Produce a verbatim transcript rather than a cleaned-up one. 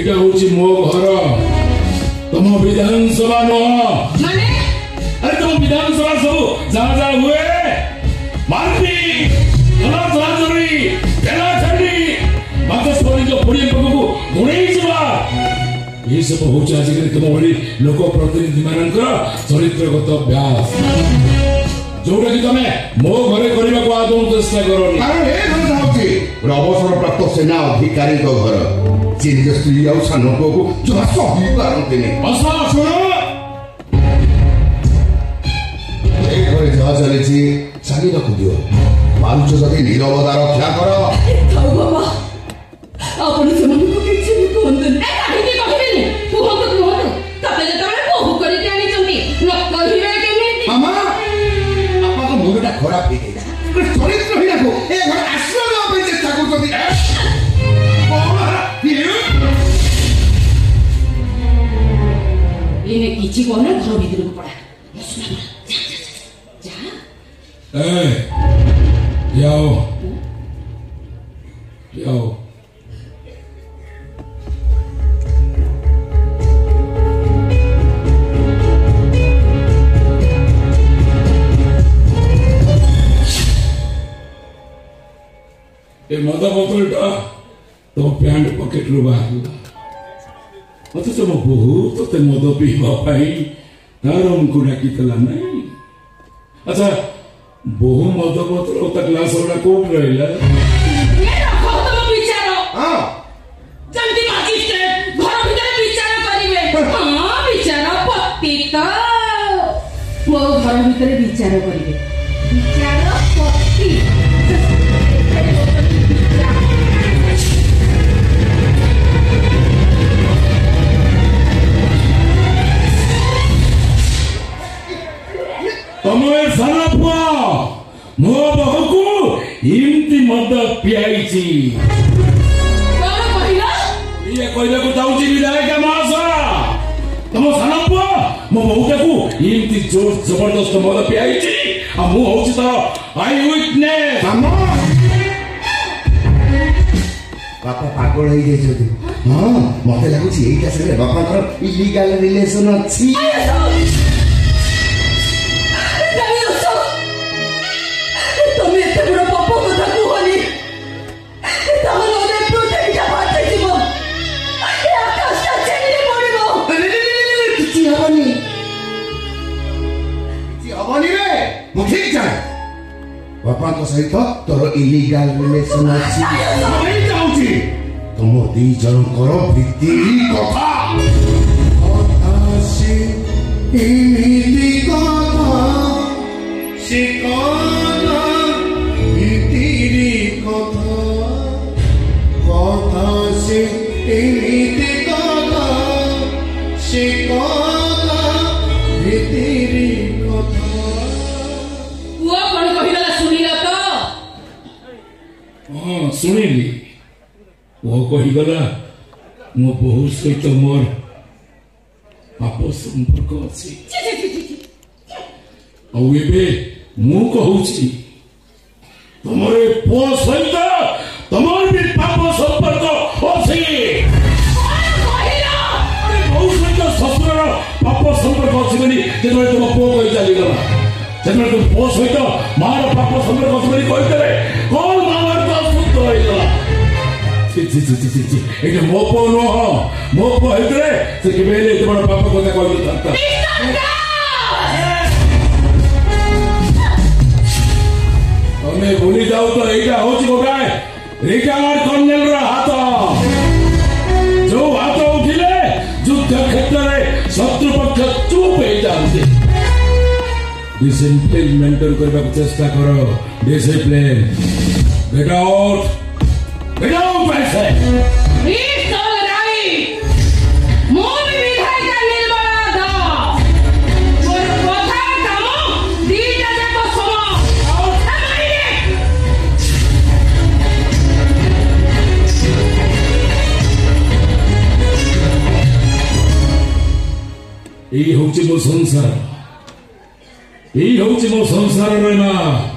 ଏଇଟା ହଉଛି ମୋ ଘର, ତମ ବିଧାନସଭା ନୁହଁ। ମାନେ ଆରେ ତମ ବିଧାନସଭା ସବୁ ଯାହା ଯାହା ହୁଏ ମାରପିଟ, ଚୋରି, ପେଲା ଛାଡି ବାଚସ୍ପତିଙ୍କ ପଡ଼ିଆ ପାଖକୁ ଘୋଡ଼େଇ ଯିବା, ଏସବୁ ହଉଛି ଆଜିକାଲି ତମ ଭଳି ଲୋକ ପ୍ରତିନିଧି ମାନଙ୍କର ଚରିତ୍ରଗତ ଅଭ୍ୟାସ, ଯୋଉଟା କି ତମେ ମୋ ଘରେ କରିବାକୁ ଆଦୌ ଚେଷ୍ଟା କରନି। କାରଣ ଏ ଘରଟା ହଉଛି ଗୋଟେ ଅବସରପ୍ରାପ୍ତ ସେନା ଅଧିକାରୀଙ୍କ ଘର, ସେ ନିଜ ସ୍ତ୍ରୀ ଆଉ ସାନ ପୁଅକୁ ଜମା ସହି ପାରନ୍ତିନି। ଶୁଣ, ଏ ଘରେ ଯାହା ଚାଲିଛି ଚାଲିବାକୁ ଦିଅ, ପାରୁଛ ଯଦି ନିରବତା ରକ୍ଷା କର। ବାବା ଆପଣ ସେମାନଙ୍କୁ କିଛି ବି କୁହନ୍ତୁନି। କାହିଁକି କହିବେନି? କୁହନ୍ତୁ କୁହନ୍ତୁ, ତତେ ଯେତେବେଳେ ବୋହୂ କରିକି ଆଣିଛନ୍ତି ନ କହିବେ କେମିତି? ମାମା ବାପାଙ୍କ ମୁଣ୍ଡଟା ଖରାପ ହେଇଯାଇଛି, ଚରିତ୍ରହୀନାକୁ ଏ ଘରେ ଆଶ୍ରୟ ଦେବା ପାଇଁ ଚେଷ୍ଟା କରୁଛନ୍ତି। ଏନେ କିଛି କହନା, ଘର ଭିତରକୁ ପଳା। ଯାଅ ଯାଅ। ଏ ମଦ ବୋତଲଟା ତମ ପ୍ୟାଣ୍ଟ ପକେଟରୁ ବାହାରିଲା, ଅଥଚ ମୋ ବୋହୂ ତତେ ମଦ ପିଇବା ପାଇଁ ତାର ଆମକୁ ଡାକିଥିଲା ନାଇଁ। ଆଚ୍ଛା, ବୋହୂ ମଦ ବୋତଲ ତା ଗ୍ଲାସ ଗୁଡା କୋଉଠି ରହିଲା? ମୋ ଘର ଭିତରେ ବିଚାର କରିବେ, ବିଚାର ପତି। ତମେ ସାନ ପୁଅ ମୋ ବୋହୂକୁ ଏମିତି ମଦ ପିଆଇଛି। କଣ କହିଲ? ଇଏ କହିବାକୁ ଚାହୁଁଛି ବିଧାୟକ ମହାଶୟ, ତମ ସାନ ପୁଅ ମୋ ବୋହୂଟାକୁ ଏମିତି ଜୋର ଜବରଦସ୍ତ ମଦ ପିଆଇଛି, ଆଉ ମୁଁ ହଉଛି ତାର ଆଇ ୱିଟନେସ୍। ବାପା ପାଗଳ ହେଇଯାଇଛନ୍ତି। ହଁ, ମତେ ଲାଗୁଛି ଏଇଟା ସେ ବାପାଙ୍କର ଇଲିଗାଲ ରିଲେସନ ଅଛି। ତମେ ଏତେ ବଡ ପାପ କଥା କୁହନି, ତାହେଲେ ପୃଥିବୀଟା ଫାଟିଯିବ, ଆକାଶଟା ଛିଣ୍ଡି ପଡିବ। କିଛି ହବନି, କିଛି ହବନି ରେ, ମୁଁ ଠିକ ଜାଣେ ବାପାଙ୍କ ସହିତ ତୋର ଇଲିଗାଲ ରିଲେସନ ଅଛି। ଚାହୁଁଛି ତମ ଦି ଜଣଙ୍କର ଭିତିରି କଥା ଏମିତି କଥା ସେ କଥା ଭିତିରି କଥା କଥା ସେ ଏମିତି କଥା ସେ କଥା ଭିତିରି କଥା। ପୁଅ କଣ କହିଗଲା ଶୁଣିଲ ତ? ହଁ ଶୁଣିଲି, ପୁଅ କହିଗଲା ମୋ ବୋହୂ ସହିତ ମୋର ପାପ ସମ୍ପର୍କ ଅଛି। ଆଉ ଏବେ ମୁଁ କହୁଛି ତମର ଏ ପୁଅ ସହିତ ତମର ବି ପାପ ସମ୍ପର୍କ ଅଛି। ବୋହୂ ସହିତ ଶ୍ୱଶୁରର ପାପ ସମ୍ପର୍କ ଅଛି ବୋଲି ଯେତେବେଳେ ତମ ପୁଅ କହି ଚାଲିଗଲା, ସେତେବେଳେ ତମ ପୁଅ ସହିତ ମାର ପାପ ସମ୍ପର୍କ ଅଛି ବୋଲି କହିଦେଲେ କଣ ମାର ତ ଶୁଦ୍ଧ ହେଇଗଲା। ଏଇଟା ମୋ ପୁଅ ନୁହଁ, ମୋ ପୁଅ ହେଇଥିଲେ ସେ କେବେ ହେଲେ ଏତେ ବଡ ପାପ କଥା କହିଥାନ୍ତା। ତମେ ଭୁଲି ଯାଉ ତ ଏଇଟା ହଉଛି ଗୋଟାଏ ରିଟାୟାର୍ଡ କର୍ଣ୍ଣେଲର ହାତ, ଯୋଉ ହାତ ଉଠିଲେ ଯୁଦ୍ଧ କ୍ଷେତ୍ରରେ ଶତ୍ରୁ ପକ୍ଷ ଚୁପ୍ ହେଇଯାନ୍ତି। ଡିସିପ୍ଲିନ ମେଣ୍ଟେନ କରିବାକୁ ଚେଷ୍ଟା କର। Discipline. Get out, get out I say. It's all right. ମୁଁ ବି ବିଧାୟିକା ନିର୍ମଳା ଦାସ। ମୋର କଥା କାମ ଦିଟା ଯାକ ସମାନ। ଆଉ ସେମାନେ ଏଇ ହଉଛି ମୋ ସଂସାର, ଏଇ ହଉଛି ମୋ ସଂସାରର ନାଁ।